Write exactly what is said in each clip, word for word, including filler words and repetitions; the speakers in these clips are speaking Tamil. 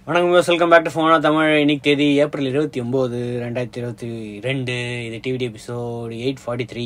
வணக்கம், வெல்கம் பேக் டு ஃபோனா தமிழ். இன்னைக்கு தேதி ஏப்ரல் இருபத்தி ஒன்பது ரெண்டாயிரத்தி இருபத்தி ரெண்டு. இது TVD episode eight forty three.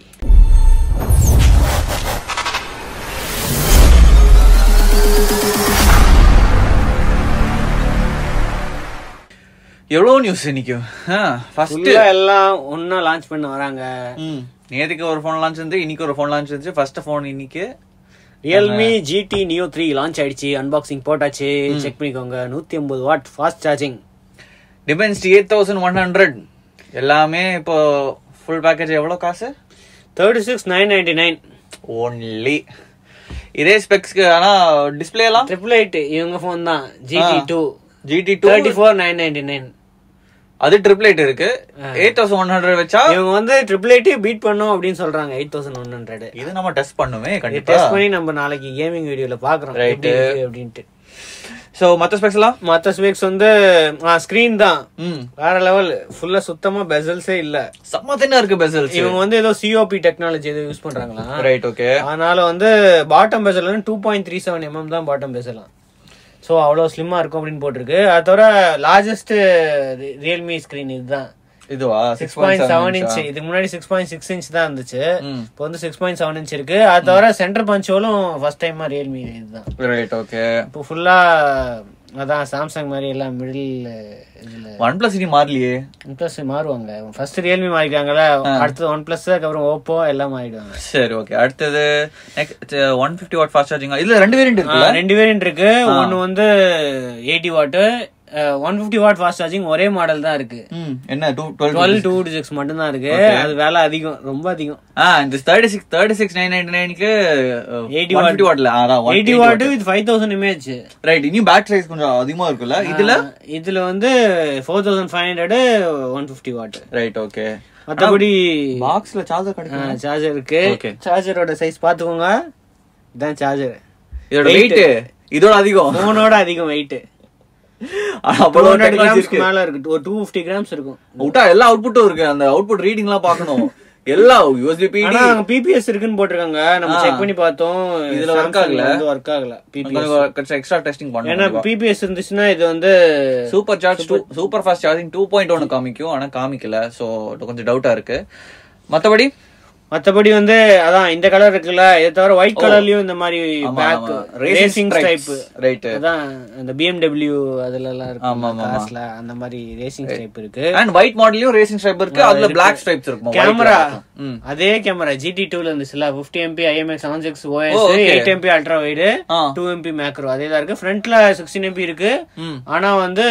எவ்வளோ நியூஸ் இன்னைக்கு ஃபர்ஸ்ட் எல்லாம் ஒன்னா லான்ச் பண்ண வராங்க. நேற்றுக்கு ஒரு ஃபோன் லான்ச் இருந்து இன்னைக்கு ஒரு ஃபோன் லான்ச் இருந்துச்சு. ஃபர்ஸ்ட் ஃபோன் இன்னைக்கு Realme GT Neo three launch ஆயிடுச்சு. அன்பாக்சிங் போட்டாச்சு, செக் பண்ணிக்கோங்க. நூத்தி ஐம்பது watt fast charging, Dimensity eight thousand one hundred எல்லாமே. இப்போ ஃபுல் பேக்கேஜ் எவ்வளோ காசு? Thirty six nine ninety nine only. இதே ஸ்பெக்ஸ்க்கு. ஆனா டிஸ்பிளே எல்லாம் ட்ரிபிள் எயிட் இவங்க ஃபோன் தான். GT two GT two thirty four nine ninety nine அது ட்ரிபிள் எயிட் இருக்கு. எயிட் தௌசண்ட் ஒன் ஹண்ட்ரட் வச்சா இவங்க வந்து ட்ரிபிள் எயிட் பீட் பண்ணும் அப்படின்னு சொல்றாங்க. எயிட் தௌசண்ட் ஒன் ஹண்ட்ரட் இது நம்ம டெஸ்ட் பண்ணுமே கண்டிப்பா. டெஸ்ட் பண்ணி நம்ம நாளைக்கு கேமிங் வீடியோல பாக்குறோம் அப்படின்ட்டு. சோ மத்த ஸ்பெக்ஸ் எல்லாம் மத்த ஸ்பெக்ஸ் வந்து ஸ்கிரீன் தான் வேற லெவல். ஃபுல்லா சுத்தமா பெசல்ஸே இல்ல, சம்மதனா இருக்கு பெசல்ஸ். இவங்க வந்து ஏதோ சிஓபி டெக்னாலஜி ஏதோ யூஸ் பண்றாங்களா? Right, okay. அதனால வந்து பாட்டம் பெசல் வந்து two point three seven mm தான் பாட்டம் பெசலாம். ஸோ அவ்வளோ ஸ்லிம்மா இருக்கும் அப்படின்னு போட்டிருக்கு. அது தவிர லார்ஜஸ்ட் ரியல்மி ஸ்கிரீன் இதுதான். இதுவா சிக்ஸ் பாயிண்ட் செவன் இன்ச். இதுக்கு முன்னாடி சிக்ஸ் பாயிண்ட் சிக்ஸ் இன்ச் தான் இருந்துச்சு. இப்போ வந்து சிக்ஸ் பாயிண்ட் செவன் இன்ச் இருக்கு. அது தவிர சென்டர் பஞ்சோலும் ஃபர்ஸ்ட் டைமா ரியல்மி இதுதான். Right, okay. இப்போ ஃபுல்லா அதான் சாம்சங் மாதிரி எல்லாம் மிடில் இதுல. ஒன் பிளஸ் இனி மாறலையே. ஒன் பிளஸ் மாறுவாங்க. ஃபர்ஸ்ட் ரியல்மி மாறிட்டாங்கல்ல, அடுத்தது ஒன் பிளஸ், அதுக்கப்புறம் ஓப்போ எல்லாம் மாறிடுவாங்க. சரி, ஓகே. அடுத்தது one fifty watt fast charging. இதுல ரெண்டு வேரியன்ட் இருக்கு. ரெண்டு வேரியன்ட் இருக்கு. ஒன்னு வந்து eighty watt, one fifty watt fast charging. ஒரே மாடல் தான் இருக்கு. என்ன டுவெல் டூ சிக்ஸ் மட்டும் தான் இருக்கு. அது வேலை அதிகம், ரொம்ப அதிகம். இந்த thirty six thirty six nine ninety நைனுக்கு எயிட்டி வாட் வாட்ல eighty watt with five thousand image. Right. இனி பேட்டரி சைஸ் கொஞ்சம் அதிகமா இருக்குல்ல இதுல. இதுல வந்து four thousand five hundred one fifty watt. Right, okay. மத்தபடி பாக்ஸ்ல சார்ஜர் கிடைக்கும். சார்ஜர் இருக்கு. சார்ஜரோட சைஸ் பாத்துக்கோங்க. இதான் சார்ஜர். இதோட வெயிட் இதோட அதிகம், போனோட அதிகம் வெயிட். மேல இருக்கு, ஒரு டூ பிப்டி கிராம்ஸ் இருக்கும். விட்டா எல்லா அவுட்புட்டும் இருக்கு. அந்த அவுட்புட் ரீடிங் எல்லாம் பாக்கணும். எல்லா யூஎஸ்பி பிபிஎஸ் இருக்குன்னு போட்டிருக்காங்க. நம்ம செக் பண்ணி பார்த்தோம். இதுல ஒர்க் ஆகல ஒர்க் ஆகல பிபிஎஸ். எக்ஸ்ட்ரா டெஸ்டிங் பண்ணனும். ஏன்னா பிபிஎஸ் இருந்துச்சுன்னா இது வந்து super charge super fast charging two point one காமிக்கும். ஆனா காமிக்கல. சோ கொஞ்சம் டவுட்டா இருக்கு. மத்தபடி மத்தபடி வந்து அதான் இந்த கலர் இருக்குல்ல, இதை தவிர ஒயிட் கலர்லயும் இந்த மாதிரி பேக் ரேசிங் டைப். ரைட். அதான் அந்த பிஎம்டபிள்யூ அதுல எல்லாம் இருக்கு காஸ்ல, அந்த மாதிரி ரேசிங் டைப் இருக்கு. அண்ட் ஒயிட் மாடல்லயும் ரேசிங் டைப் இருக்கு. அதுல Black ஸ்ட்ரைப்ஸ் இருக்கும். கேமரா அதே கேமரா ஜிடி டூ ல இருந்துச்சுல, fifty MP IMX seven six OS, eight MP ultra wide, two MP macro, அதே தான் இருக்கு. ஃப்ரண்ட்ல சிக்ஸ்டீன் எம்பி இருக்கு. ஆனா வந்து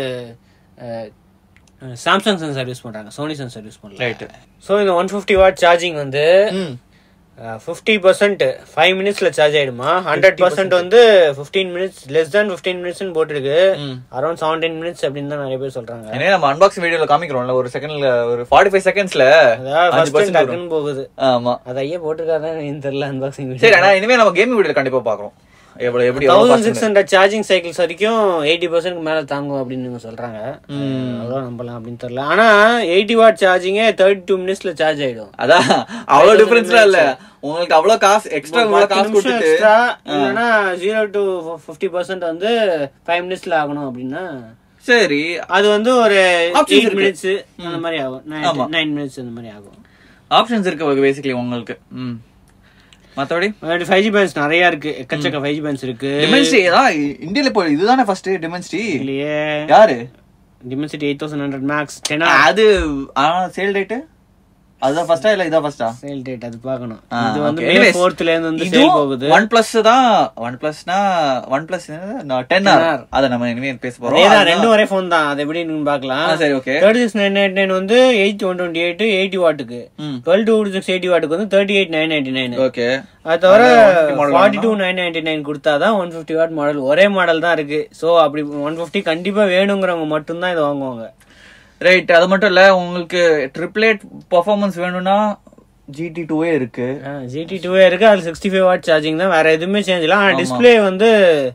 சாம்சங் சென்சார் யூஸ் பண்றாங்க, சோனி சென்சார் யூஸ் பண்றாங்க. ரைட். சோ இந்த ஒன் பிப்டி வாட் சார்ஜிங் வந்து பிப்டி பர்சன்ட் ஃபைவ் மினிட்ஸ்ல சார்ஜ் ஆயிடுமா. ஹண்ட்ரட் பர்சன்ட் வந்து fifteen minutes less than fifteen minutes போட்டுருக்கு. அரௌண்ட் செவன்டீன் மினிட்ஸ் அப்படின்னு தான் நிறைய பேர் சொல்றாங்க. ஏன்னா நம்ம அன்பாக்சிங் வீடியோல காமிக்கிறோம்ல, ஒரு செகண்ட்ல ஒரு ஃபார்ட்டி ஃபைவ் செகண்ட்ஸ்ல டக்குன்னு போகுது. ஆமா, அது ஐயா போட்டுருக்காருன்னு தெரியல அன்பாக்சிங் வீடியோ. சரி, ஆனா இனிமே நம்ம கேமிங் வீடியோல கண்டிப்பா பாக்குறோம். Thousand six hundred charging cycles வரைக்கும் எயிட்டி பர்சன்ட் மேல தாங்கும் அப்படின்னு சொல்றாங்க. அவ்வளவு நம்பலாம் அப்படின்னு தெரியல. ஆனா எயிட்டி வாட் சார்ஜிங்கே தேர்ட்டி டூ மினிட்ஸ்ல சார்ஜ் ஆயிடும். அதான் அவ்வளவு டிஃபரன்ஸ்ல இல்ல. உங்களுக்கு அவ்வளவு காசு எக்ஸ்ட்ரா காசு கொடுத்துட்டு இல்லைன்னா ஜீரோ டு பிப்டி பர்சன்ட் வந்து ஃபைவ் மினிட்ஸ்ல ஆகணும் அப்படின்னா சரி, அது வந்து ஒரு எயிட் மினிட்ஸ் அந்த மாதிரி ஆகும். நைன் மினிட்ஸ் அந்த மாதிரி ஆகும். ஆப்ஷன்ஸ் இருக்கு பேசிக்கலி உங்களுக்கு. ம் மத்தபடி ஃபைவ் ஜி பேண்ட்ஸ் நிறைய இருக்கு. எக்கச்சக்க ஃபைவ் ஜி பேண்ட்ஸ் இருக்கு. டிமென்சிட்டி இந்தியால இப்போ இதுதானே ஃபர்ஸ்ட் டிமென்சிட்டி இல்லையே. யாரு Dimensity eight thousand hundred max ten. அது சேல் ரேட் அதுதான் ஃபர்ஸ்டா இல்ல இதான் ஃபர்ஸ்டா? சேல் டேட் அது பார்க்கணும். இது வந்து மே ஃபோர்த்ல இருந்து வந்து சேல் போகுது. OnePlus தான். OnePlusனா OnePlus டென் ஆர் அத நம்ம இனிமே பேச போறோம். ஏதா ரெண்டும் ஒரே ஃபோன் தான். அது எப்படி நீங்க பார்க்கலாம். சரி, okay. Thirty six nine ninety nine வந்து eight one twenty eight eighty வாட்டுக்கு, டுவெல் டூ சிக்ஸ் எயிட்டி வாட்டுக்கு வந்து thirty eight nine ninety nine. Okay. அது தவிர forty two nine ninety nine கொடுத்தாதான் ஒன் பிப்டி வாட் மாடல். ஒரே மாடல் தான் இருக்கு. சோ அப்படி ஒன் பிப்டி கண்டிப்பா வேணுங்கிறவங்க மட்டும்தான் இதை வாங்குவாங்க. ரைட். அது மட்டும் இல்ல, உங்களுக்கு ட்ரிபிள் எயிட் பெர்ஃபார்மன்ஸ் வேணும்னா ஜிடி டூவே இருக்கு. ஜிடி டூவே இருக்கு. அது சிக்ஸ்டி ஃபைவ் வாட் சார்ஜிங் தான், வேற எதுவுமே சேஞ்ச் இல்ல. ஆனா டிஸ்பிளே வந்து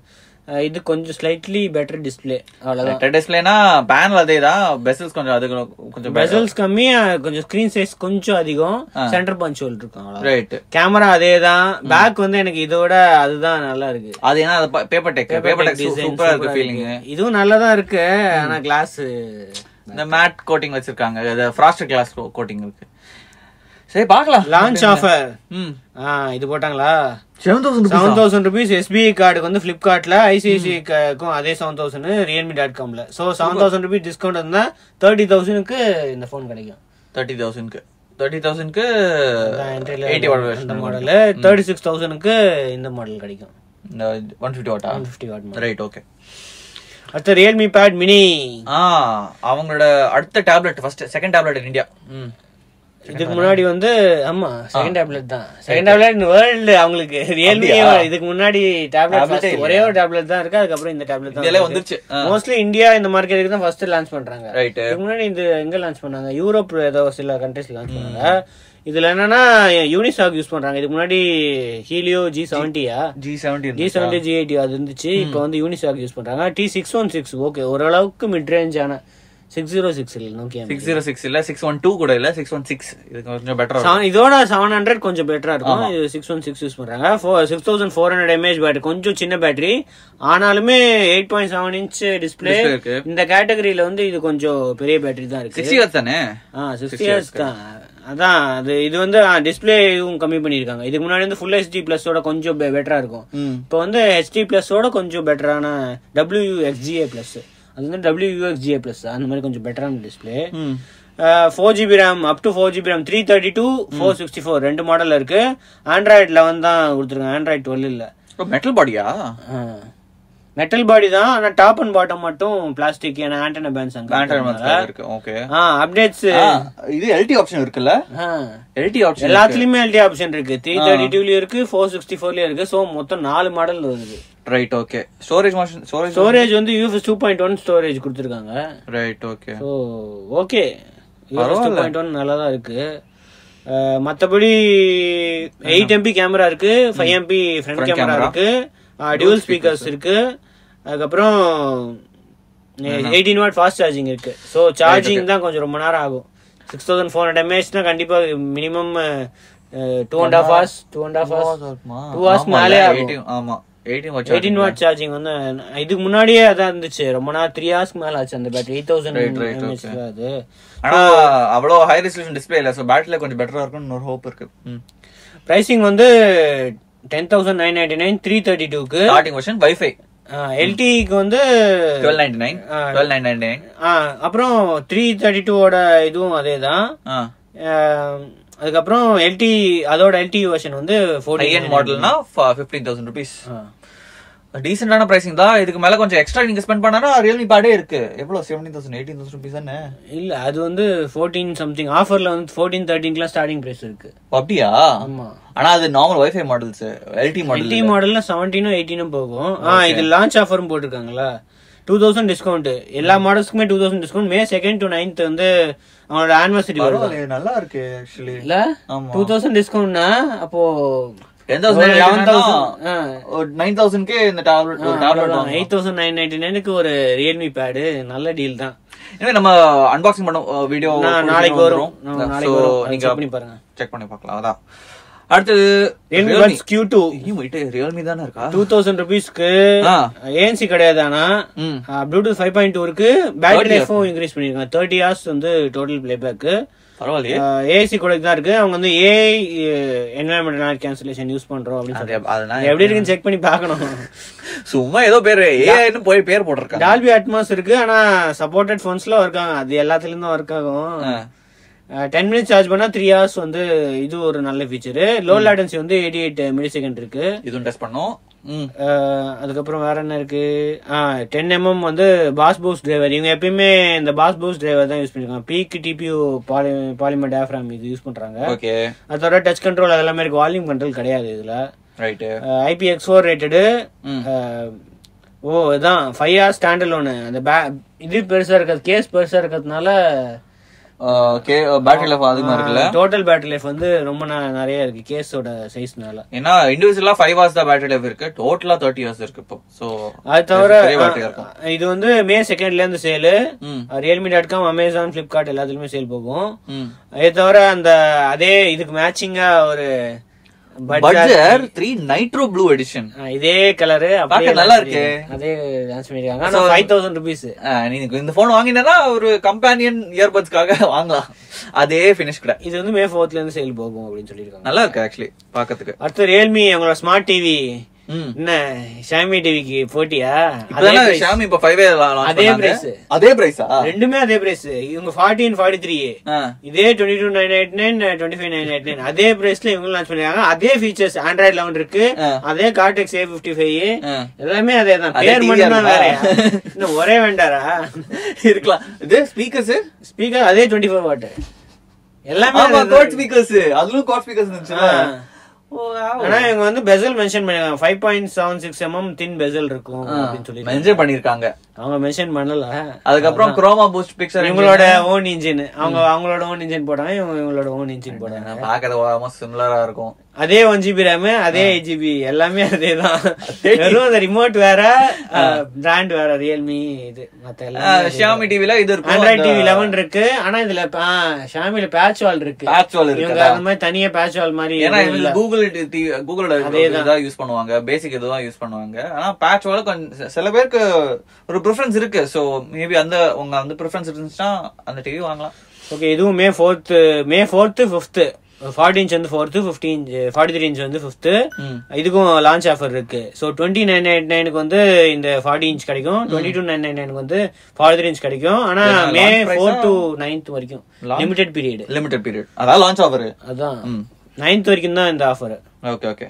இது கொஞ்சம் ஸ்லைட்லி பெட்டர் டிஸ்ப்ளே அவ்வளவுதான். பெட்டர் டிஸ்ப்ளேனா பேனல் அதேதான், பெசல்ஸ் கொஞ்சம் அது கொஞ்சம் பெசல்ஸ் கம்மி, கொஞ்சம் ஸ்கிரீன் சைஸ் கொஞ்சம் அதிகம், சென்டர் பஞ்ச் ஹோல் இருக்கும். ரைட். கேமரா அதேதான், பேக் வந்து எனக்கு இதோட அதுதான் நல்லா இருக்கு. அது ஏன்னா பேப்பர் டெக் பேப்பர் டெக் சூப்பரா இருக்கு ஃபீலிங். இதுவும் நல்லதா இருக்கு. ஆனா கிளாஸ் இந்த மேட் கோட்டிங் வச்சிருக்காங்க, அது ஃப்ராஸ்டட் கிளாஸ் கோட்டிங் இருக்கு. சரி பார்க்கலாம். லான்ச் ஆஃபர் இது போட்டாங்களா செவன் தௌசண்ட் ருபீஸ் எஸ்பிஐ கார்டுக்கு வந்து பிளிப்கார்ட்ல, ஐசிஐசிஐக்கும் அதே செவன் தௌசண்ட் ரியல்மி டாட் காம்ல. So seven thousand rupees discount இருந்தா தேர்ட்டி தௌசண்ட்க்கு இந்த போன் கிடைக்கும். தேர்ட்டி தௌசண்ட்க்கு தேர்ட்டி தௌசண்ட்க்கு எயிட்டி வாட் இந்த மாடல், தேர்ட்டி சிக்ஸ் தௌசண்ட்க்கு இந்த மாடல் கிடைக்கும். One fifty watt one fifty watt right. Okay. அடுத்த ரியல்மி பேட் மினி. ஆ அவங்களோட அடுத்த tablet, first second tablet in India. இதுக்கு முன்னாடி வந்து ஆமா செகண்ட் டேப்லெட் தான், செகண்ட் டேப்லெட் வேர்ல்டு அவங்களுக்கு ரியல்மி. இதுக்கு முன்னாடி டேப்லெட் ஒரே ஒரு டேப்லெட் தான் இருக்கு, அதுக்கப்புறம் இந்த டேப்லெட் தான் வந்துருச்சு. மோஸ்ட்லி இந்தியா இந்த மார்க்கெட்டுக்கு தான் ஃபர்ஸ்ட் லான்ச் பண்றாங்க. இதுக்கு முன்னாடி இந்த எங்க லான்ச் பண்ணாங்க, யூரோப் ஏதோ சில கண்ட்ரீஸ்ல லான்ச் பண்ணாங்க. இதுல என்னன்னா யூனிசாக் யூஸ் பண்றாங்க. இதுக்கு முன்னாடி ஹீலியோ ஜி செவன்டியா G seventy G seventy G eighty அது இருந்துச்சு. இப்போ வந்து யூனிசாக் யூஸ் பண்றாங்க. T six one six okay ஓரளவுக்கு மிட் ரேஞ்ச். ஆன சிக்ஸ் ஜீரோ சிக்ஸ் இல்ல நோக்கியா சிக்ஸ் ஜீரோ சிக்ஸ் இல்ல சிக்ஸ் ஒன் டூ கூட இல்ல சிக்ஸ் ஒன் சிக்ஸ் இது கொஞ்சம் பெட்டரா. இதோட செவன் ஹண்ட்ரட் கொஞ்சம் பெட்டரா இருக்கும். இது சிக்ஸ் ஒன் சிக்ஸ் யூஸ் பண்றாங்க. Six thousand four hundred mAh battery, கொஞ்சம் சின்ன பேட்டரி ஆனாலுமே eight point seven inch display. இந்த கேட்டகரியில வந்து இது கொஞ்சம் பெரிய பேட்டரி தான் இருக்கு. சிக்ஸ்டி ஹெர்ட்ஸ் தானே? ஆ சிக்ஸ்டி ஹெர்ட்ஸ் தான். அதான் அது இது வந்து டிஸ்பிளே இதுவும் கம்மி பண்ணிருக்காங்க. இதுக்கு முன்னாடி வந்து ஃபுல் ஹெச்டி பிளஸோட கொஞ்சம் பெட்டரா இருக்கும். இப்போ வந்து ஹெச்டி பிளஸோட கொஞ்சம் பெட்டரான டபிள்யூ எக்ஸ்ஜிஏ பிளஸ், அது வந்து டபிள்யூ யூஎக்ஸ்ஜிஏ பிளஸ் அந்த மாதிரி கொஞ்சம் பெட்டரான display. Four GB RAM up to four GB RAM three thirty two four sixty four ரெண்டு மாடல் இருக்கு. ஆண்ட்ராய்ட் லெவன் தான் கொடுத்துருக்காங்க, ஆண்ட்ராய்ட் டுவெல் இல்ல. மெட்டல் பாடியா? மெட்டல் பாடி தான், ஆனா டாப் அண்ட் பாட்டம் மட்டும் பிளாஸ்டிக். ஏன்னா ஆண்டனா பேண்ட்ஸ் அங்க இருக்கு. ஓகே. ஆ அப்டேட்ஸ் இது எல்டி ஆப்ஷன் இருக்குல்ல? எல்டி ஆப்ஷன் எல்லாத்துலயுமே எல்டி ஆப்ஷன் இருக்கு. த்ரீ தேர்ட்டி டூலயும் இருக்கு, ஃபோர் சிக்ஸ்டி ஃபோர்லயும் இருக்கு. சோ மொத்தம் நாலு மாடல் வருது. ரைட். ஓகே. ஸ்டோரேஜ் மாஷன் ஸ்டோரேஜ் ஸ்டோரேஜ் வந்து UFS two point one storage கொடுத்துருக்காங்க. Right. Okay. So okay UFS two point one நல்லா தான் இருக்கு. மத்தபடி எயிட் எம்பி கேமரா இருக்கு, ஃபைவ் எம்பி ஃப்ரண்ட் கேமரா இருக்கு, டியூல் ஸ்பீக்கர்ஸ் இருக்கு, அதுக்கப்புறம் எயிட்டீன் வாட் ஃபாஸ்ட் சார்ஜிங் இருக்கு. ஸோ சார்ஜிங் தான் கொஞ்சம் ரொம்ப நேரம் ஆகும். சிக்ஸ் தௌசண்ட் ஃபோர் ஹண்ட்ரட் எம்ஏஹெச்னா கண்டிப்பா minimum two and half hours two and half hours two hours மேலே ஆகும். ஆமா எயிட்டீன் வாட் சார்ஜிங் வந்து இதுக்கு முன்னாடியே அதான் இருந்துச்சு. ரொம்ப நேரம் த்ரீ ஹவர்ஸ்க்கு மேல ஆச்சு அந்த பேட்டரி. எயிட் தௌசண்ட் எம்ஏஹெச் அது. ஆனா அவ்வளோ ஹை ரெசல்யூஷன் டிஸ்பிளே இல்ல. ஸோ பேட்டரியில கொஞ்சம் பெட்டரா இருக்கும்னு ஒரு ஹோப் இருக்கு. பிரைசிங் வந்து ten thousand nine ninety nine three thirty டூக்கு ஸ்டார்டிங் வெர்ஷன். வைஃபை எல்டிக்கு வந்து twelve ninety nine twelve nine ninety nine. அப்புறம் த்ரீ தேர்ட்டி டூவோட இதுவும் அதே தான். அதுக்கப்புறம் எல்டி அதோட எல்டி வெர்ஷன் வந்து ஃபோர்டீன் மாடல்னா ஃபிஃப்டீன் தௌசண்ட் ருபீஸ். டீசென்டான பிரைசிங் தான். இதுக்கு மேல கொஞ்சம் எக்ஸ்ட்ரா நீங்க ஸ்பெண்ட் பண்ணா ரியல்மி பேடே இருக்கு. எவ்வளவு seventeen thousand eighteen thousand rupees தானே? இல்ல அது வந்து ஃபோர்டீன் சம்திங் ஆஃபர்ல வந்து ஃபோர்டீன் தேர்ட்டீன்க்குலாம் ஸ்டார்டிங் பிரைஸ் இருக்கு. அப்படியா? ஆமா. ஆனா அது normal wifi models. LTE model LTE மாடல்ல செவன்டீனும் எயிட்டீனும் போகும். ஆ இது லான்ச் ஆஃபரும் போட்டிருக்காங்களா, டூ தௌசண்ட் டிஸ்கவுண்ட் எல்லா மாடல்ஸ்க்குமே two thousand discount. May second to ninth வந்து அவனோட ஆனிவர்சரி வருது. நல்லா இருக்கு ஆக்சுவலி. இல்ல டூ தௌசண்ட் டிஸ்கவுண்ட்னா அப்போ எயிட் தௌசண்ட் நைன் நைன்டி நைனுக்கு ஒரு ரியல்மி பேடு நல்ல டீல் தான். நம்ம அன்பாக்சிங் பண்ண வீடியோ நாளைக்கு வரும். நீங்க செக் பண்ணி பார்க்கலாம். அதான் அடுத்தது Realme buds Q two. Realme தானே இருக்கா? டூ தௌசண்ட் ருபீஸ்க்கு ஏஎன்சி கிடையாது. ஆனா ப்ளூடூத் ஃபைவ் பாயிண்ட் டூ இருக்கு. பேட்டரி லைஃபும் இன்க்ரீஸ் பண்ணிருக்காங்க. தேர்ட்டி ஹவர்ஸ் வந்து டோட்டல் பிளே பேக். பரவாயில்லையே. ஏசி கூட தான் இருக்கு. அவங்க வந்து AI environmental noise cancellation use பண்றோம் அப்படின்னு சொல்லி எப்படி இருக்குன்னு செக் பண்ணி பார்க்கணும். சும்மா ஏதோ பேர் ஏஐன்னு போய் பேர் போட்டிருக்காங்க. டால்பி அட்மாஸ் இருக்கு. ஆனா சப்போர்ட்டட் போன்ஸ்ல ஒர்க் ஆகும். அது எல்லாத்துலயும் தான் ஒர்க் ஆகும். டென் மினிட்ஸ் சார்ஜ் பண்ணா த்ரீ ஹவர்ஸ் வந்து இது ஒரு நல்ல ஃபீச்சர். லோ லேட்டன்சி வந்து எயிட்டி எயிட் மில்லி செகண்ட் இருக்கு. இதுவும் டெஸ்ட் பண்ணோம். அதுக்கப்புறம் வேற என்ன இருக்கு, டென் எம்எம் வந்து பாஸ் பூஸ்ட் டிரைவர். இவங்க எப்பயுமே இந்த பாஸ் பூஸ்ட் டிரைவர் தான் யூஸ் பண்ணிருக்காங்க. Peak TPU poly polymer diaphragm இது யூஸ் பண்றாங்க. அதோட டச் கண்ட்ரோல் அதெல்லாமே இருக்கு. வால்யூம் கண்ட்ரோல் கிடையாது இதுல. IP X four rated. ஓ இதான் ஃபைவ் ஹவர்ஸ் ஸ்டாண்ட் அலோன். அந்த இது பெருசா இருக்கிறது, கேஸ் பெருசா இருக்கிறதுனால பேட்டரி லைஃப் அதிகமா இருக்குல்ல. டோட்டல் பேட்டரி லைஃப் வந்து ரொம்ப நிறைய இருக்கு கேஸோட சைஸ்னால. ஏன்னா இண்டிவிஜுவலா ஃபைவ் ஹவர்ஸ் தான் பேட்டரி லைஃப் இருக்கு, டோட்டலா தேர்ட்டி ஹவர்ஸ் இருக்கு இப்போ. சோ அது தவிர இது வந்து மே செகண்ட்ல இருந்து sale Realme dot com, Amazon, Flipkart எல்லாத்துலயுமே சேல் போகும். அது தவிர அந்த அதே இதுக்கு மேட்சிங்கா ஒரு budget three Nitro blue edition இதே கலர் அப்படியே நல்லா இருக்கு. அதே லான்ச் பண்ணிருக்காங்க. ஆனா ஐந்து ஆயிரம் ரூபாய். நீங்க இந்த போன் வாங்கினா ஒரு கம்பேனியன் இயர்பட்ஸ்க்காக வாங்கலாம். அதே ஃபினிஷ் கூட. இது வந்து மே நான்காம் இருந்து சேல் போகும் அப்படின்னு சொல்லிருக்காங்க. நல்லா இருக்கு ஆக்சுவலி பாக்கிறதுக்கு. அடுத்து ரியல்மி அவங்களோட ஸ்மார்ட் டிவி என்ன ஷாமி டிவிக்கு போட்டியா? ஷாமி இப்ப ஃபைவ் அதே பிரைஸ். அதே பிரைஸா? ரெண்டுமே அதே பிரைஸ். இவங்க பதினான்கு நாற்பத்தி மூன்று இதே இருபத்தி இரண்டு நைன் நைன்டி நைன், இருபத்தி ஐந்து நைன்டி நைன் அதே பிரைஸ்ல இவங்க லான்ச் பண்ணிருக்காங்க. அதே ஃபீச்சர்ஸ் ஆண்ட்ராய்டு லெவன் இருக்கு, அதே கார்டெக்ஸ் ஏ ஐம்பத்தி ஐந்து எல்லாமே அதே தான். பேர் மட்டும் தான் வேற. இன்னும் ஒரே வேண்டாரா இருக்கலாம். இது ஸ்பீக்கர்ஸ் ஸ்பீக்கர் அதே இருபத்தி நான்கு வாட் எல்லாமே கோட் ஸ்பீக்கர்ஸ். அதுலயும் கோட் ஸ்பீக்கர்ஸ் இருந்துச்சு. ஆனா இவங்க வந்து பெசல் மென்ஷன் பண்ணிருக்காங்க. Five point seven six mm thin bezel இருக்கும் அப்படின்னு சொல்லி மென்ஷன் பண்ணிருக்காங்க. அவங்க மென்ஷன் பண்ணல. அதுக்கப்புறம் குரோமா பூஸ்ட் பிக்சர் இவங்களோட ஓன் இன்ஜின், அவங்க அவங்களோட ஓன் இன்ஜின் போட்டாங்க, இவங்க இவங்களோட ஓன் இன்ஜின் போட்டாங்க. பாக்கிறது சிமிலரா இருக்கும். அதே ஒன் ஜிபி ரேம், அதே எயிட் ஜிபி எல்லாமே அதேதான். வெறும் அந்த ரிமோட் வேற, பிராண்ட் வேற ரியல்மி. இது மத்த எல்லாம் ஷாமி டிவில இது இருக்கு, ஆண்ட்ராய்டு டிவி லெவன் இருக்கு. ஆனா இதுல ஷாமில பேட்ச் வால் இருக்கு. பேட்ச் வால் இருக்கு. அந்த மாதிரி தனியா பேட்ச் வால் மாதிரி. ஏன்னா இது கூகுள் கூகுளோட இதா யூஸ் பண்ணுவாங்க, பேசிக் இதுதான் யூஸ் பண்ணுவாங்க. ஆனா பேட்ச் வால் கொஞ்சம் சில பேருக்கு ஒரு ப்ரிஃபரன்ஸ் இருக்கு. சோ மேபி அந்த உங்க அந்த ப்ரிஃபரன்ஸ் இருந்துச்சுன்னா அந்த டிவி வாங்கலாம். ஓகே, இதுவும் May fourth May fourth fifth forty inch வந்து fourth, fifty inch forty three inch வந்து ஃபிஃப்த்து. இதுக்கும் லான்ச் ஆஃபர் இருக்கு. ஸோ டுவெண்ட்டி நைன் நைன் நைனுக்கு வந்து இந்த ஃபார்ட்டி இன்ச் கிடைக்கும், டுவெண்ட்டி டூ நைன் நைன் நைனுக்கு வந்து ஃபார்ட்டி த்ரீ இன்ச் கிடைக்கும். ஆனா மே ஃபோர் டு நைன்த் வரைக்கும் லிமிடெட் பீரியட். லிமிடெட் பீரியட் அதான் லான்ச் ஆஃபர். அதான் நைன்த் வரைக்கும் தான் இந்த ஆஃபர். ஓகே ஓகே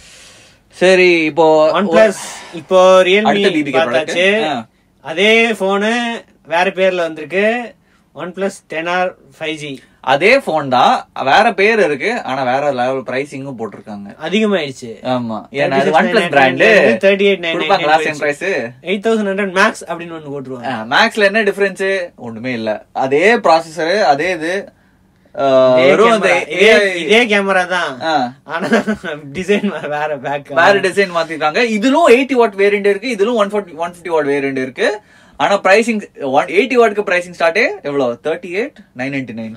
சரி. இப்போ OnePlus இப்போ ரியல்மி பார்த்தாச்சு. அதே போனு வேற பேர்ல வந்திருக்கு, OnePlus ten R five G. அதே போன் தான், வேற பேர் இருக்கு. ஆனா வேற லெவல் பிரைசிங்கும் போட்டிருக்காங்க. அதிகமாயிடுச்சு. ஆமா, ஏன்னா அது OnePlus brand. Thirty eight nine nine price eight thousand hundred max அப்படின்னு ஒன்னு போட்டுருவாங்க. மேக்ஸ்ல என்ன டிஃபரன்ஸ்? ஒண்ணுமே இல்ல. அதே ப்ராசஸர், அதே இது, இதே கேமரா தான். ஆனா டிசைன் வேற, பேக் வேற டிசைன் மாத்திருக்காங்க. இதுலும் எயிட்டி வாட் வேரியன்ட் இருக்கு, இதுலும் one forty one fifty watt variant இருக்கு. ஆனா பிரைசிங் எயிட்டி வாட்க்கு பிரைசிங் ஸ்டார்ட் எவ்வளவு? Thirty eight nine ninety nine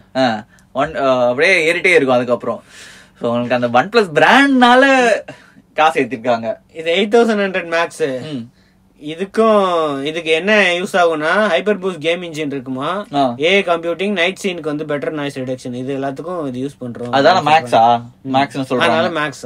one அப்படியே ஏறிட்டே இருக்கும். அதுக்கப்புறம் உங்களுக்கு அந்த OnePlus பிராண்ட்னால காசு ஏத்திருக்காங்க. இது எயிட் தௌசண்ட் ஹண்ட்ரட் மேக்ஸ். இதுக்கும் இதுக்கு என்ன யூஸ் ஆகும்னா, ஹைப்பர் பூஸ்ட் கேம் இன்ஜின் இருக்குமா, ஏ கம்ப்யூட்டிங், நைட் சீனுக்கு வந்து பெட்டர் நாய்ஸ் ரிடக்ஷன், இது எல்லாத்துக்கும் இது யூஸ் பண்றோம். அதான மேக்ஸா? மேக்ஸ்னு சொல்றாங்க. அதனால மேக்ஸ்.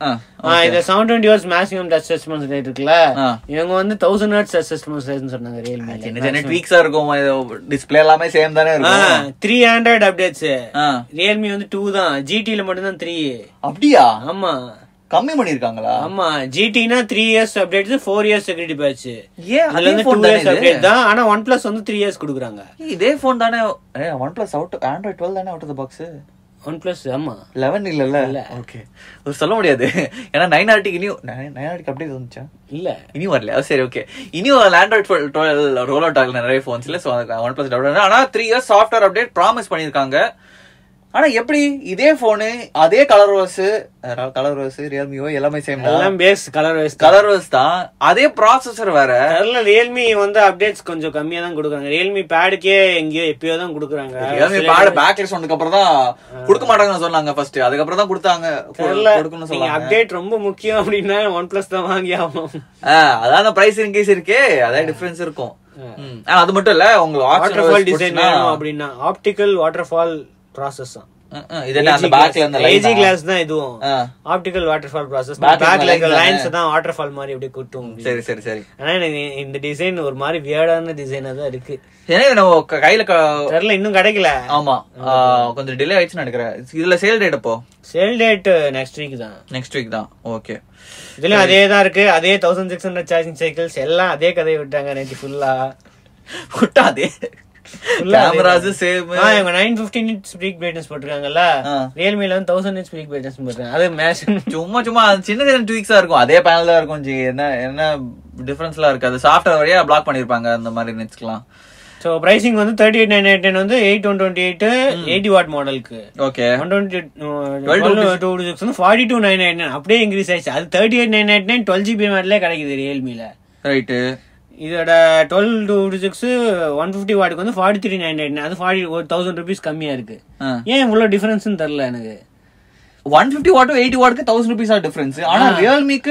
இது seven twenty hertz maximum touch response rate இருக்குல்ல, இவங்க வந்து தௌசண்ட் ஹெர்ட்ஸ் டச் ரெஸ்பான்ஸ் ரேட்னு சொன்னாங்க. ரியல்மி சின்ன சின்ன ட்வீக்ஸா இருக்கும், டிஸ்ப்ளே எல்லாமே சேம் தானே இருக்கும். த்ரீ ஆண்ட்ராய்டு அப்டேட்ஸ் ரியல்மி வந்து டூ தான், ஜிடில மட்டும் தான் த்ரீ. அப்படியா? ஆமா, கம்மி பண்ணிருக்காங்களா? ஆமா, ஜிடினா three years update, four years security patch. அதுல இருந்து டூ இயர்ஸ் அப்டேட் தான். ஆனா OnePlus வந்து த்ரீ இயர்ஸ் கொடுக்குறாங்க. இதே போன் தானே OnePlus அவுட் ஆண்ட்ராய்டு டுவெல் தானே out of the box. OnePlus ஆமா லெவன் இல்லல்ல. ஓகே, ஒரு சொல்ல முடியாது. ஏன்னா நைன் ஆர்டிக்கு இனியும் நைன் ஆர்டிக்கு அப்டேட் வந்துச்சா? இல்ல, இனியும் வரல. சரி, ஓகே. இனியும் ஆண்ட்ராய்டு டுவெல் ரோல் அவுட் ஆகல நிறைய போன்ஸ்ல. So OnePlus doubt. ஆனா three years software update promise பண்ணிருக்காங்க. ஆனா எப்படி இதே போனு அதே கலர் ரோஸ் கலர் ரோஸ் ரியல்மியோ எல்லாமே சேம் தான், எல்லாம் base colour rose colour rose தான். அதே ப்ராசஸர் வேற. அதனால ரியல்மி வந்து அப்டேட்ஸ் கொஞ்சம் கம்மியா தான் கொடுக்குறாங்க. ரியல்மி பேடுக்கே எங்கேயோ எப்பயோ தான் கொடுக்குறாங்க. ரியல்மி பேட் பேக்லெஸ் வந்ததுக்கு அப்புறம் தான் கொடுக்க மாட்டாங்கன்னு சொன்னாங்க ஃபர்ஸ்ட். அதுக்கு அப்புறம் தான் கொடுத்தாங்க. கொடுக்கணும்னு சொன்னாங்க. அப்டேட் ரொம்ப முக்கியம் அப்படின்னா OnePlus தான் வாங்கி ஆகும். அதான் பிரைஸ் இன்க்ரீஸ் இருக்கே, அதே டிஃபரன்ஸ் இருக்கும். அது மட்டும் இல்ல, உங்களுக்கு வாட்டர்ஃபால் டிசைன் வேணும் அப்படின்னா ஆப்டிகல் வாட்டர்ஃபால் ப்ராசஸ் தான். இது அந்த பேக்ல அந்த ஏஜி கிளாஸ் தான். இதுவும் ஆப்டிகல் வாட்டர்ஃபால் ப்ராசஸ். பேக்ல இருக்க லைன்ஸ் தான் வாட்டர்ஃபால் மாதிரி அப்படியே குட்டும். சரி சரி சரி. ஆனா இந்த டிசைன் ஒரு மாதிரி வியர்டான டிசைனா தான் இருக்கு. ஏன்னா நம்ம கையில தெரியல, இன்னும் கிடைக்கல. ஆமா, கொஞ்சம் டிலே ஆயிடுச்சுன்னு நினைக்கிறேன். இதுல சேல் டேட் எப்போ? சேல் டேட் நெக்ஸ்ட் வீக் தான். நெக்ஸ்ட் வீக் தான். ஓகே. இதுலயும் அதே தான் இருக்கு. அதே thousand six hundred charging cycles எல்லாம் அதே கதையை விட்டாங்க நேற்று ஃபுல்லா. விட்டா அதே கேமராஸ் சேம். இவங்க nine fifty nits peak brightness போட்டுருக்காங்கல்ல, ரியல்மில வந்து தௌசண்ட் நிட்ஸ் பீக் பிரைட்னஸ் போட்டுருக்காங்க. அது மேஷன் சும்மா சும்மா சின்ன சின்ன ட்வீக்ஸா இருக்கும். அதே பேனல் தான் இருக்கும். என்ன என்ன டிஃபரன்ஸ்லாம் இருக்கு. அது சாஃப்ட்வேர் வழியா பிளாக் பண்ணிருப்பாங்க அந்த மாதிரி நிட்ஸ்லாம். சோ பிரைசிங் வந்து thirty eight nine ninety-nine வந்து eight one twenty-eight eighty watt மாடலுக்கு. Okay. one twenty twelve six வந்து forty-two nine ninety-nine அப்படியே இன்கிரீஸ் ஆயிடுச்சு. அது thirty eight nine ninety-nine twelve G B மாடலே கிடைக்குது ரியல்மில. ரைட். இதோட twelve twenty-six one fifty வாட்க்கு வந்து forty-three nine ninety-nine அது forty one thousand rupees கம்மியா இருக்கு. ஏன் இவ்வளவு டிஃபரன்ஸ்னு தெரியல எனக்கு. one fifty watt eighty watt க்கு one thousand rupees ஆ டிஃபரன்ஸ். ஆனா Realme க்கு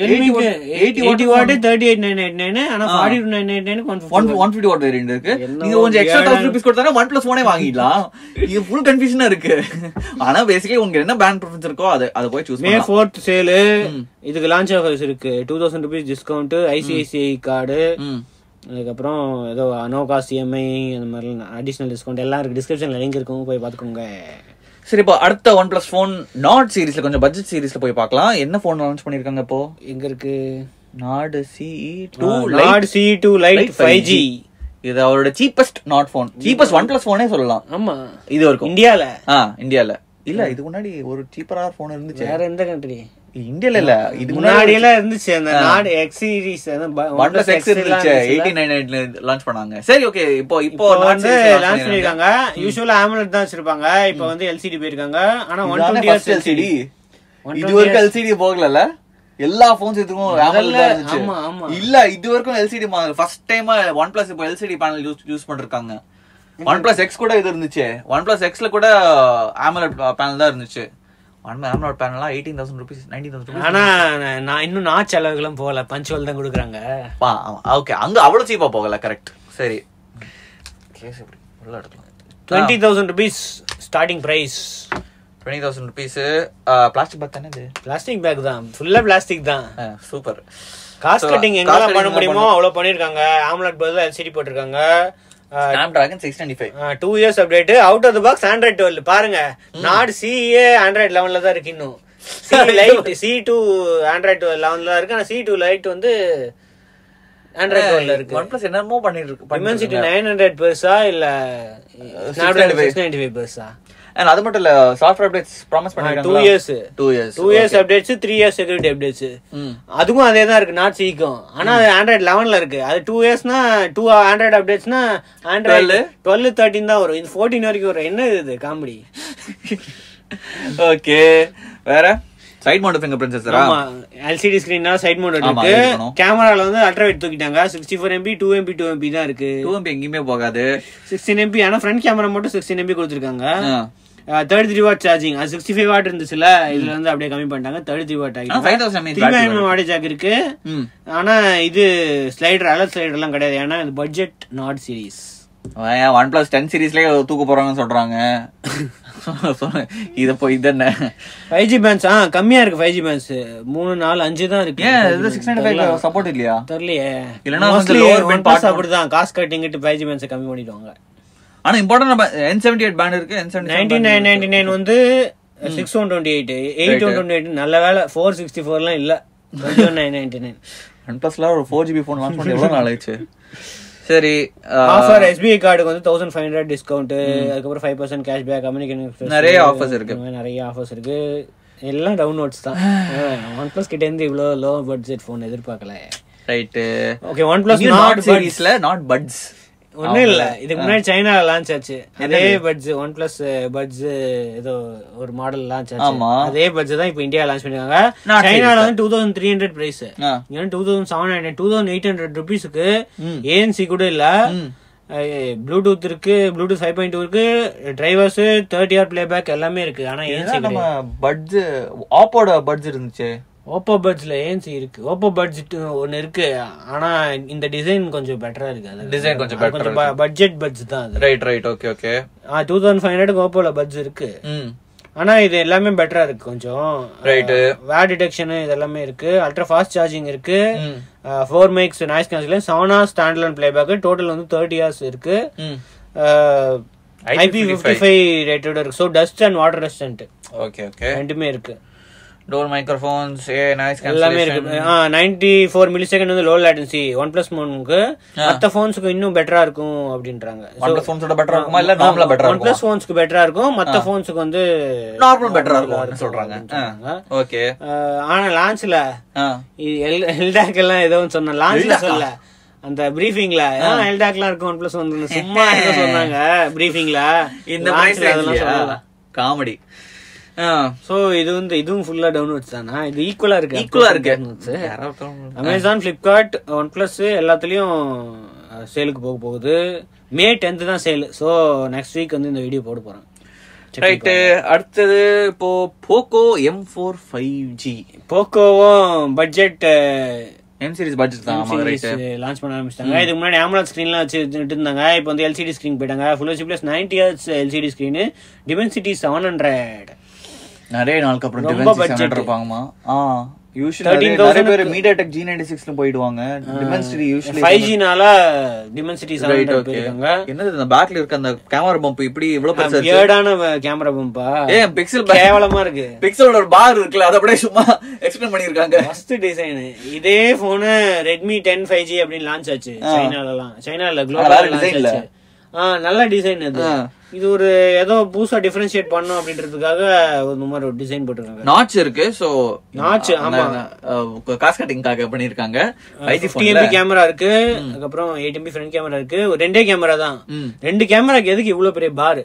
eighty watt thirty-eight nine ninety-nine ஆனா forty-two nine ninety-nine one fifty watt variant இருக்கு. நீங்க கொஞ்சம் எக்ஸ்ட்ரா one thousand rupees கொடுத்தா OnePlus போனே வாங்கிடலாம். இது ஃபுல் கன்ஃபியூஷனா இருக்கு. ஆனா பேசிக்கலி உங்களுக்கு என்ன பிராண்ட் பிரெஃபரன்ஸ் இருக்கோ அது அத போய் சூஸ் பண்ணலாம். May fourth சேல் இதுக்கு லான்ச் ஆஃபர்ஸ் இருக்கு. two thousand rupees discount, I C I C I card, அதுக்கு அப்புறம் ஏதோ no cost E M I அந்த மாதிரி அடிஷனல் டிஸ்கவுண்ட் எல்லாம் இருக்கு. டிஸ்கிரிப்ஷன்ல லிங்க் இருக்கும், போய் பாத்துக்கோங்க. சரி, இப்போ அடுத்த OnePlus போன் நாட் சீரிஸ்ல கொஞ்சம் பட்ஜெட் சீரிஸ்ல போய் பார்க்கலாம். என்ன போன் லான்ச் பண்ணிருக்காங்க இப்போ? எங்க இருக்கு? Nord C E two Nord C E two Lite five G. இது அவரோட cheapest Nord phone. Cheapest OnePlus போனே சொல்லலாம். ஆமா, இது வரைக்கும் இந்தியால. ஆ இந்தியால இல்ல, இதுக்கு முன்னாடி ஒரு சீப்பரா போன் இருந்துச்சு. வேற எந்த கண்ட்ரி? இந்தியால இல்ல, இது முன்னாடி எல்லாம் இருந்துச்சு. அந்த Nord X series OnePlus X இருந்துச்சு, eighteen ninety-nine ல லான்ச் பண்ணாங்க. சரி, ஓகே. இப்போ இப்போ வந்து லான்ச் பண்ணிருக்காங்க. யூசுவலா AMOLED தான் வச்சிருப்பாங்க. இப்போ வந்து L C D போயிருக்காங்க. ஆனா one twenty Hz L C D. இது வரைக்கும் L C D போகலல. எல்லா போன்ஸ் இதுக்கும் AMOLED தான் இருந்துச்சு. ஆமா ஆமா. இல்ல, இது வரைக்கும் L C D first time OnePlus இப்போ L C D panel use use பண்ணிருக்காங்க. OnePlus X கூட இது இருந்துச்சு. OnePlus X ல கூட AMOLED பேனல் தான் இருந்துச்சு. AMOLED பேனல்லாம் eighteen thousand rupees nineteen thousand rupees. ஆனா நான் இன்னும் நாட்ச் அளவுக்குலாம் போகல, பஞ்சுவல் தான் கொடுக்குறாங்க. ஓகே, அங்க அவ்வளவு சீப்பா போகல. கரெக்ட். சரி, கேஸ் எப்படி உள்ள எடுக்கலாம். twenty thousand rupees starting price. twenty thousand rupees. Plastic back தானே இது? பிளாஸ்டிக் பேக் தான், ஃபுல்லா பிளாஸ்டிக் தான். சூப்பர். காஸ்ட் கட்டிங் எங்கலாம் பண்ண முடியுமோ அவ்வளவு பண்ணிருக்காங்க. AMOLED பதிலா L C D போட்டுருக்காங்க. Snapdragon six ninety-five two years update, out of the box Android twelve. பாருங்க, Nord C E Android eleven ல தான் இருக்கு. இன்னும் C Lite C two Android eleven ல இருக்கு. ஆனா C two Lite வந்து Android twelve ல இருக்கு. OnePlus என்னமோ பண்ணிட்டு இருக்கு. Dimensity nine hundred பெருசா இல்ல Snapdragon six ninety-five பெருசா? And அது மட்டும் இல்ல, சாஃப்ட்வேர் அப்டேட்ஸ் ப்ராமிஸ் பண்ணிருக்காங்க. two years two years two years updates, three years security updates. அதுவும் அதே தான் இருக்கு நாட் சீக்கும். ஆனா அது Android eleven ல இருக்கு. அது two yearsனா two Android updatesனா Android twelve thirteen தான் வரும். இது fourteen வரைக்கும் வரும். என்ன இது காமெடி? ஓகே, வேற சைடு மவுண்ட் ஃபிங்கர் பிரிண்ட் சென்சாரா? ஆமா, L C D ஸ்கிரீன்னால சைடு மவுண்ட் இருக்கு. கேமரால வந்து அல்ட்ரா வைட் தூக்கிட்டாங்க. sixty-four M P two M P two M P தான் இருக்கு. two M P எங்கயுமே போகாது. sixteen M P ஆனா ஃப்ரண்ட் கேமரா மட்டும் sixteen M P கொடுத்திருக்காங்க. thirty-three watt charging. அது sixty-five watt இருந்துச்சுல, இதுல வந்து அப்படியே கம்மி பண்ணிட்டாங்க. thirty-three watt ஆகி five thousand mAh watt jack இருக்கு. ஆனா இது ஸ்லைடர் அலர்ட் ஸ்லைடர் எல்லாம் கிடையாது. ஏன்னா இது budget Nord series. OnePlus ten சீரிஸ்லயே தூக்க போறாங்கன்னு சொல்றாங்க. இத போய் இதென்ன five G பேண்ட்ஸ் ஆ கம்மியா இருக்கு. five G bands three four five தான் இருக்கு. ஏன் இது six ninety-five சப்போர்ட் இல்லையா? தெரியலையே. இல்லனா வந்து லோவர் பேண்ட் பார்ட் அப்படிதான் காஸ்ட் கட்டிங்ட்டு five G பேண்ட்ஸ் கம்மி பண்ணிடுவாங்க. ஆனா இம்பார்ட்டன்ட் N seventy-eight பேண்ட் இருக்கு. N seventy-eight ninety-nine ninety-nine வந்து six one twenty-eight eight one twenty-eight நல்ல வேளை four sixty-four லாம் இல்ல. twenty-one nine ninety-nine OnePlusல ஒரு four G B phone launch பண்ணி எவ்வளவு நாள் ஆயிடுச்சு. சரி, ஆஃபர் S B I கார்டுக்கு வந்து fifteen hundred டிஸ்கவுண்ட், அதுக்கு அப்புறம் five percent cashback, American Express, நிறைய ஆஃபர்ஸ் இருக்கு. நிறைய ஆஃபர்ஸ் இருக்கு. எல்லாம் டவுன்லோட்ஸ் தான். OnePlus கிட்ட இருந்து இவ்ளோ லோ பட்ஜெட் போன் எதிர்பார்க்கல. ரைட். ஓகே, OnePlus நாட் சீரிஸ்ல நாட் பட்ஸ் ஒண்ணும் இல்ல. இதுக்கு முன்னாடி சைனால லான்ச் ஆச்சு அதே பட்ஜ். OnePlus பட்ஜ் ஏதோ ஒரு மாடல் லான்ச் ஆச்சு. அதே பட்ஜ் தான் இப்போ இந்தியா லான்ச் பண்ணிருக்காங்க. சைனால வந்து two thousand three hundred price, இங்க two thousand seven hundred two thousand eight hundred ருபீஸ்க்கு A N C கூட இல்ல. ப்ளூடூத் இருக்கு, ப்ளூடூத் five point two இருக்கு, டிரைவர்ஸ் thirty hour பிளேபேக் எல்லாமே இருக்கு. ஆனா A N C நம்ம பட்ஜ் ஆப்போட பட்ஜ் இருந்துச்சு. ஓப்போ பட்ஜ்ல ஏன்சி இருக்கு. ஓப்போ பட்ஜெட் ஒன்னு இருக்கு. ஆனா இந்த டிசைன் கொஞ்சம் பெட்டரா இருக்கு. அது டிசைன் கொஞ்சம் பெட்டரா இருக்கு. பட்ஜெட் பட்ஜ் தான் அது. Right right okay okay. ஆ two thousand five hundred க்கு ஓப்போல பட்ஜ் இருக்கு. ஆனா இது எல்லாமே பெட்டரா இருக்கு கொஞ்சம். ரைட். வேர் டிடெக்ஷன் இதெல்லாம் இருக்கு. அல்ட்ரா ஃபாஸ்ட் சார்ஜிங் இருக்கு. four mics noise cancellation, seven hours stand alone playback, total வந்து thirty hours இருக்கு. I P fifty-five ரேட்டட் இருக்கு. So dust and water resistant. Okay okay. ரெண்டுமே இருக்கு. டோர் மைக்ரோஃபோன்ஸ், ஏ நாய்ஸ் கேன்சலேஷன் எல்லாமே இருக்கு. ஆ ninety-four மில்லிசெகண்ட் வந்து லோ லேட்டன்சி OnePlus ஃபோனுக்கு. மத்த ஃபோன்ஸ்க்கு இன்னும் பெட்டரா இருக்கும் அப்படின்றாங்க. OnePlus ஃபோன்ஸோட பெட்டரா இருக்குமா இல்ல நார்மலா பெட்டரா இருக்குமா? OnePlus ஃபோன்ஸ்க்கு பெட்டரா இருக்கும், மத்த ஃபோன்ஸ்க்கு வந்து நார்மல் பெட்டரா இருக்கும்னு சொல்றாங்க. ஓகே. ஆனா லான்ச்ல எல்டாக் எல்லாம் ஏதோ சொன்ன லான்ச்ல சொல்ல அந்த பிரீஃபிங்ல எல்டாக்லாம் இருக்கும் OnePlus வந்து சும்மா என்ன சொன்னாங்க பிரீஃபிங்ல இந்த அதெல்லாம் காமெடி. சோ இது வந்து இதுவும் ஃபுல்லா டவுன்லோட்ஸ் தானா? இது ஈக்குவலா இருக்கு ஈக்குவலா இருக்கு. அமேசான், பிளிப்கார்ட், OnePlus எல்லாத்துலயும் சேலுக்கு போக போகுது. மே டென்த் தான் சேல். சோ நெக்ஸ்ட் வீக் வந்து இந்த வீடியோ போட போறேன். ரைட்டு. அடுத்தது இப்போ Poco M four five G. போக்கோவும் பட்ஜெட் எம் சீரிஸ் பட்ஜெட் தான் லான்ச் பண்ண ஆரம்பிச்சிட்டாங்க. இதுக்கு முன்னாடி AMOLED ஸ்கிரீன்லாம் வச்சுட்டு இருந்தாங்க. இப்போ வந்து எல்சிடி ஸ்கிரீன் போயிட்டாங்க. Full HD plus ninety hertz LCD screen, Dimensity seven hundred. நிறைய நாளுக்கு அப்புறம் ரொம்ப பட்ஜெட் இருப்பாங்கமா. ஆ யூசுவலி நிறைய பேர் MediaTek ஜி நைன்டி சிக்ஸ் ல போய்டுவாங்க. டிமென்சிட்டி யூசுவலி ஃபைவ் ஜி நால டிமென்சிட்டி செவன் ஹண்ட்ரட் போயிருக்காங்க. என்னது இந்த பேக்ல இருக்க அந்த கேமரா பம்ப் இப்படி இவ்வளவு பெருசா இருக்கு? வியர்டான கேமரா பம்பா? ஏ பிக்சல் கேவலமா இருக்கு. பிக்சலோட ஒரு பார் இருக்குல, அத அப்படியே சும்மா எக்ஸ்பிளைன் பண்ணிருக்காங்க. ஃபர்ஸ்ட் டிசைன் இதே phone Redmi ten five G அப்படி லான்ச் ஆச்சு சைனாலலாம். சைனால குளோபல் லான்ச் ஆச்சு. ஆ நல்ல டிசைன் அது. இது ஒரு ஏதோ புதுசா டிஃபரன்ஷியேட் பண்ணனும் அப்படின்றதுக்காக ஒரு மாதிரி ஒரு டிசைன் போட்டுருக்காங்க. நாட்ச் இருக்கு. சோ நாட்ச் ஆமா காஸ்ட் கட்டிங்காக பண்ணிருக்காங்க. ஃபிஃப்டி எம்பி கேமரா இருக்கு. அதுக்கு அப்புறம் எயிட் எம்பி ஃப்ரண்ட் கேமரா இருக்கு. ஒரு ரெண்டே கேமரா தான். ரெண்டு கேமராக்கு எதுக்கு இவ்வளவு பெரிய பார்?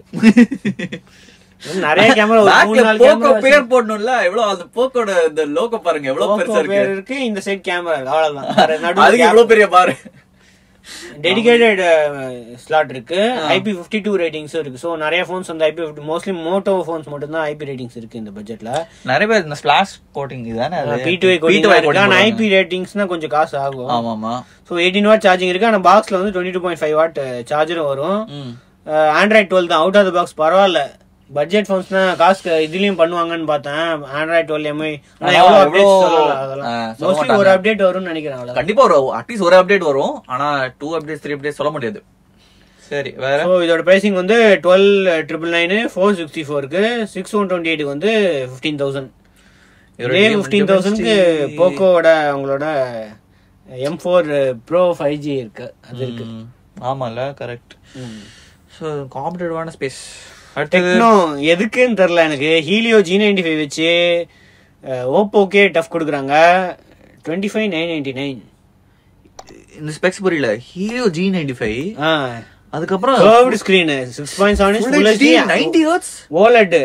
நிறைய கேமரா ஒரு மூணு நாலு போக்கோ பேர் போடணும்ல. எவ்வளவு அந்த போக்கோட இந்த லோகோ பாருங்க எவ்வளவு பெருசா இருக்கு. பேர் இருக்கு. இந்த சைடு கேமரா அவ்வளவுதான். அதுக்கு இவ்வளவு பெரிய பார். டெடிகேட்டட் ஸ்லாட் இருக்கு. ஐ பி ஃபிஃப்டி டூ ரேட்டிங்ஸும் இருக்கு. சோ நிறைய போன்ஸ் வந்து I P fifty mostly Moto phones மட்டும் தான் ஐ பி ரேட்டிங்ஸ் இருக்கு இந்த பட்ஜெட்ல. நிறைய பேர் இந்த ஸ்பிளாஷ் கோட்டிங் இதுதானே அது பி டூ ஐ கோட்டிங் இருக்கு. ஆனா ஐ பி ரேட்டிங்ஸ்னா கொஞ்சம் காசு ஆகும். ஆமாமா. சோ எயிட்டீன் வாட் சார்ஜிங் இருக்கு. ஆனா பாக்ஸ்ல வந்து twenty two point five watt சார்ஜரும் வரும். ஆண்ட்ராய்ட் டுவெல் தான். அவுட் ஆஃப் த பாக்ஸ் பரவாயில்ல. பட்ஜெட் போன்ஸ்னா காசு இதுலயும் பண்ணுவாங்கன்னு பார்த்தேன். ஆண்ட்ராய்ட் டுவெல் எம்ஐ எவ்வளவு அப்டேட் சொல்லல. அதெல்லாம் மோஸ்ட்லி ஒரு அப்டேட் வரும்னு நினைக்கிறேன். கண்டிப்பா ஒரு அட்லீஸ்ட் ஒரு அப்டேட் வரும். ஆனா டூ அப்டேட்ஸ் த்ரீ அப்டேட்ஸ் சொல்ல முடியாது. சரி வேற. சோ இதோட பிரைசிங் வந்து twelve triple nine four sixty ஃபோருக்கு சிக்ஸ் ஒன் டுவெண்ட்டி எயிட் வந்து ஃபிஃப்டீன் தௌசண்ட். இதே ஃபிஃப்டீன் தௌசண்ட்க்கு போக்கோட அவங்களோட M four pro five G இருக்கு. அது இருக்கு. ஆமால கரெக்ட். சோ காம்படிட்டிவான ஸ்பேஸ். டெக்னோ எதுக்குன்னு தெரியல எனக்கு. ஹீலியோ ஜி நைன்டி ஃபைவ் வச்சு ஓப்போக்கே டஃப் கொடுக்குறாங்க. Twenty five nine ninety nine. இந்த ஸ்பெக்ஸ் புரியல. ஹீலியோ ஜி நைன்டி ஃபைவ் அதுக்கப்புறம் curved screen six point seven inch full HD ninety hertz OLED.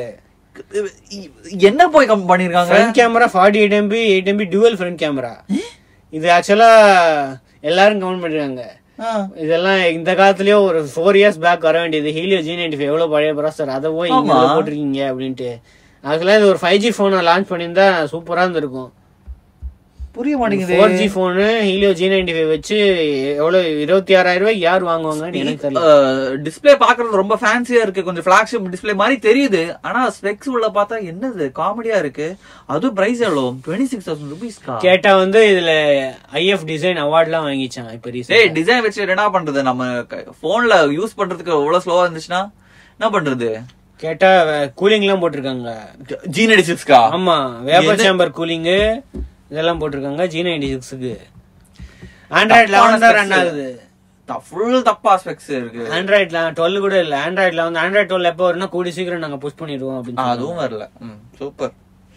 என்ன போய் கம் பண்ணிருக்காங்க? Front camera forty eight MP eight MP dual front camera. இது ஆக்சுவலா எல்லாரும் கவுண்ட் பண்ணிருக்காங்க. இதெல்லாம் இந்த காலத்துலயே ஒரு ஃபோர் இயர்ஸ் பேக் வர வேண்டியது. ஹீலியோ ஜி நைன்டி ஃபைவ் எவ்வளவு பழைய ப்ராசஸர், அதை போய் இங்க போட்டிருக்கீங்க அப்படின்ட்டு. அதுல இது ஒரு ஃபைவ் ஜி போனை லான்ச் பண்ணியிருந்தா சூப்பரா இருந்திருக்கும். புரிய மாட்டேங்குது. Four G phone Helio G ninety five வச்சு எவ்வளவு இருபத்தி ஆறாயிரம் ரூபாய்க்கு யார் வாங்குவாங்கன்னு எனக்கு தெரியல. டிஸ்பிளே பாக்குறது ரொம்ப ஃபேன்சியா இருக்கு. கொஞ்சம் பிளாக்ஷிப் டிஸ்பிளே மாதிரி தெரியுது. ஆனா ஸ்பெக்ஸ் உள்ள பார்த்தா என்னது காமெடியா இருக்கு. அதுவும் பிரைஸ் எவ்வளவு? Twenty six thousand rupees. கேட்டா வந்து இதுல ஐஎஃப் டிசைன் அவார்ட் எல்லாம் வாங்கிச்சான். இப்ப ரீசெண்ட் டிசைன் வச்சு என்ன பண்றது? நம்ம போன்ல யூஸ் பண்றதுக்கு எவ்வளவு ஸ்லோவா இருந்துச்சுன்னா என்ன பண்றது? கேட்டா கூலிங் எல்லாம் போட்டிருக்காங்க. ஜி நைன்டி சிக்ஸ்க்கா? ஆமா, வேப்பர் சேம்பர் கூலிங் இதெல்லாம் போட்டிருக்காங்க ஜி நைன்டி சிக்ஸ்க்கு. ஆண்ட்ராய்ட் லெவன் தான் ரன் ஆகுது. ஃபுல் தப்பா ஸ்பெக்ஸ் இருக்கு. ஆண்ட்ராய்ட்ல டுவெல் கூட இல்ல. ஆண்ட்ராய்ட்ல வந்து ஆண்ட்ராய்ட் டுவெல் எப்போ வரும்னா கூடி சீக்கிரம் நாங்க புஷ் பண்ணிடுவோம் அப்படின்னு. அதுவும் வரல. சூப்பர்.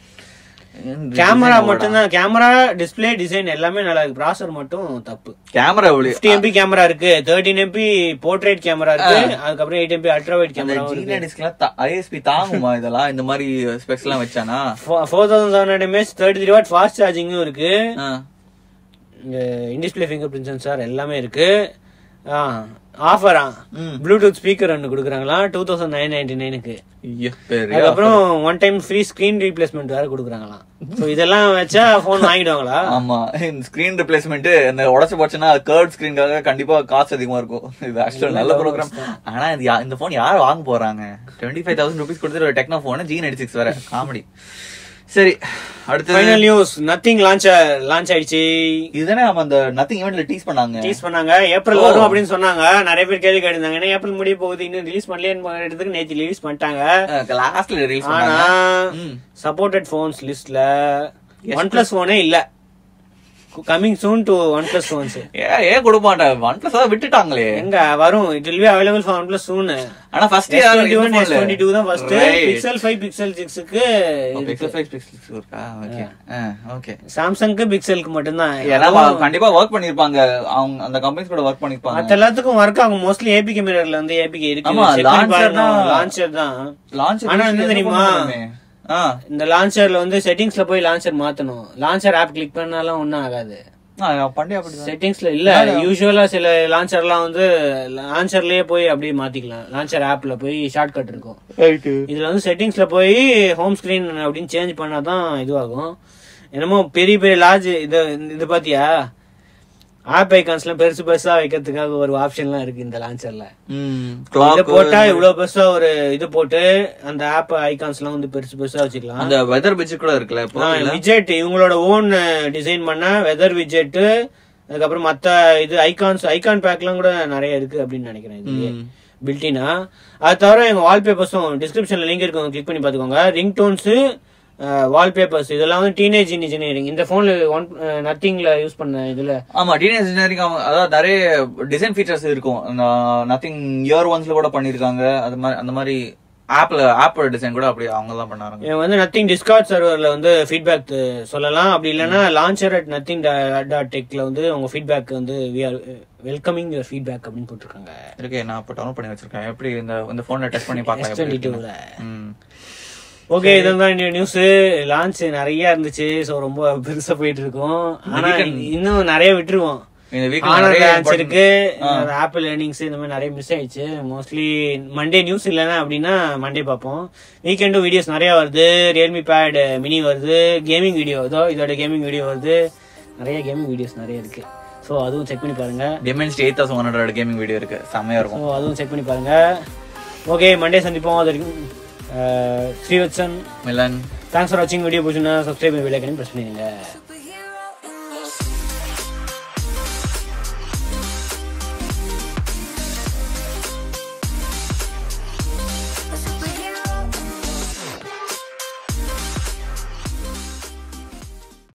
கேமரா மட்டும் தான். கேமரா டிஸ்பிளே டிசைன் எல்லாமே நல்லா இருக்கு. ப்ராசஸர் மட்டும் தப்பு. கேமரா ஃபிஃப்டி எம்பி கேமரா இருக்கு, தேர்ட்டீன் எம்பி போர்ட்ரேட் கேமரா இருக்கு, அதுக்கப்புறம் eight MP ultra wide camera இருக்கு. ஐஎஸ்பி தாங்குமா இதெல்லாம்? இந்த மாதிரி ஸ்பெக்ஸ் எல்லாம் வச்சானா? Four thousand seven hundred mAh thirty three watt fast சார்ஜிங்கும் இருக்கு. In display finger print sensor எல்லாமே இருக்கு. ஆஃபரா ப்ளூடூத் ஸ்பீக்கர் ஒன்னு கொடுக்குறாங்களா டூ தௌசண்ட் நைன் நைன்டி நைனுக்கு. அதுக்கப்புறம் one time free screen replacement வேற கொடுக்குறாங்களாம். சோ இதெல்லாம் வச்சா போன் வாங்கிடுவாங்களா? ஆமா, ஸ்கிரீன் ரீப்ளேஸ்மெண்ட் இந்த உடச்சு போச்சுன்னா கர்வ் ஸ்கிரீனுக்காக கண்டிப்பா காசு அதிகமா இருக்கும். இது ஆக்சுவலா நல்ல ப்ரோக்ராம். ஆனா இந்த போன் யார் வாங்க போறாங்க? டுவெண்ட்டி ஃபைவ் தௌசண்ட் ருபீஸ் கொடுத்துட்டு ஒரு Tecno phone G ninety six வேற காமெடி. சரி, அடுத்து final news. Nothing launch launch ஆயிடுச்சு. இதுதானே நம்ம அந்த நத்திங் ஈவென்ட்ல டீஸ் பண்ணாங்க. டீஸ் பண்ணாங்க ஏப்ரல் வரும் அப்படின்னு சொன்னாங்க. நிறைய பேர் கேள்வி கேட்டிருந்தாங்க, ஏன்னா ஏப்ரல் முடிய போகுது இன்னும் ரிலீஸ் பண்ணலையேன்னு. நேத்து ரிலீஸ் பண்ணிட்டாங்க. லாஸ்ட்ல ரிலீஸ் பண்ணாங்க. ஆனா சப்போர்ட்டட் போன்ஸ் லிஸ்ட்ல OnePlus போனே இல்ல. Coming soon to OnePlus phones. ஏ ஏ கொடுப்பாங்க OnePlus தான் விட்டுட்டாங்களே. எங்க வரும், it will be available for OnePlus soon. ஆனா first S twenty-one S twenty-two தான் first. Pixel five Pixel six க்கு Pixel five Pixel six இருக்கா? ஓகே. ஓகே. Samsung க்கு Pixel க்கு மட்டும் தான். ஏன்னா கண்டிப்பா வர்க் பண்ணிருப்பாங்க. அவங்க அந்த கம்பெனிஸ் கூட வர்க் பண்ணிருப்பாங்க. மத்த எல்லாத்துக்கும் வர்க் ஆகும். மோஸ்ட்லி A P K mirrorல வந்து A P K இருக்கு. ஆமா, லான்ச்சர் தான் லான்ச்சர் தான். லான்ச்சர் ஆனா என்ன தெரியுமா? இந்த லான்ச்சர்ல வந்து செட்டிங்ஸ்ல போய் லான்ச்சர் மாத்தணும். லான்ச்சர் ஆப் கிளிக் பண்ணாலும் ஒன்னும் ஆகாது. செட்டிங்ஸ்ல இல்ல, யூசுவலா சில லான்ச்சர்லாம் வந்து லான்ச்சர்லயே போய் அப்படியே மாத்திக்கலாம். லான்ச்சர் ஆப்ல போய் ஷார்ட் கட் இருக்கும். இதுல வந்து செட்டிங்ஸ்ல போய் ஹோம் ஸ்கிரீன் அப்படின்னு சேஞ்ச் பண்ணாதான் இதுவாகும். என்னமோ பெரிய பெரிய லார்ஜ் இது இது பாத்தியா, ஆப் ஐகான்ஸ் எல்லாம் பெருசு பெருசா வைக்கிறதுக்காக ஒரு ஆப்ஷன் எல்லாம் இருக்கு இந்த லான்ச்சர்ல. இத போட்டா இவ்வளவு பெருசா ஒரு இது போட்டு அந்த ஆப் ஐகான்ஸ் எல்லாம் வந்து பெருசு பெருசா வச்சுக்கலாம். அந்த வெதர் விஜெட் கூட இருக்குல்ல, விஜெட் இவங்களோட ஓன் டிசைன் பண்ண வெதர் விஜெட், அதுக்கப்புறம் மத்த இது ஐகான்ஸ் ஐகான் பேக் எல்லாம் கூட நிறைய இருக்கு அப்படின்னு நினைக்கிறேன் இது பில்டினா. அது தவிர எங்க வால்பேப்பர்ஸும் டிஸ்கிரிப்ஷன்ல லிங்க் இருக்கு, கிளிக் பண்ணி பாத்துக்கோங்க. ரிங் டோன்ஸ், வால்பேப்பர்ஸ் இதெல்லாம் வந்து டீனேஜ் இன்ஜினியரிங் இந்த போன்ல ஒன் நத்திங்ல யூஸ் பண்ண இதுல. ஆமா, டீனேஜ் இன்ஜினியரிங் அதாவது நிறைய டிசைன் ஃபீச்சர்ஸ் இருக்கும். நத்திங் இயர் ஒன்ஸ்ல கூட பண்ணிருக்காங்க. அது மாதிரி அந்த மாதிரி ஆப்ல ஆப் டிசைன் கூட அப்படி அவங்க தான் பண்ணாங்க. இவங்க வந்து நத்திங் டிஸ்கார்ட் சர்வர்ல வந்து ஃபீட்பேக் சொல்லலாம். அப்படி இல்லைன்னா லான்ச்சர் அட் நத்திங் டாட் டெக்ல வந்து உங்க ஃபீட்பேக் வந்து we are welcoming your feedback அப்படின்னு போட்டிருக்காங்க. ஓகே, நான் இப்போ டவுன்லோட் பண்ணி வச்சிருக்கேன். எப்படி இந்த இந்த போன்ல டெஸ்ட் பண்ணி பார்க்கலாம். ஓகே, இதுதான் நியூஸ். லான்ச் நிறைய இருந்துச்சு, சோ ரொம்ப பெருசா போயிட்டு இருக்கும். ஆனா இன்னும் நிறைய விட்டுருவோம். இருக்கு ஆப்பிள் ஏர்னிங்ஸ் இந்த மாதிரி நிறைய மிஸ் ஆயிடுச்சு. மோஸ்ட்லி மண்டே நியூஸ் இல்லைன்னா அப்படின்னா மண்டே பார்ப்போம். வீக்கெண்டும் வீடியோஸ் நிறைய வருது. ரியல்மி பேட் மினி வருது, கேமிங் வீடியோ இதோ இதோட கேமிங் வீடியோ வருது, நிறைய கேமிங் வீடியோஸ் நிறைய இருக்கு. ஸோ அதுவும் செக் பண்ணி பாருங்க. Dimensity eight thousand one hundred gaming video இருக்கு, செம்மையா இருக்கும். ஸோ அதுவும் செக் பண்ணி பாருங்க. ஓகே, மண்டே சந்திப்போம். அது வரைக்கும் ஸ்ரீவத்சன், மிலன், தேங்க்ஸ் ஃபார் வாட்சிங். வீடியோ பிடிச்சுன்னா சப்ஸ்கிரைப் பெல் ஐகானையும் பிரஸ் பண்ணிடுங்க.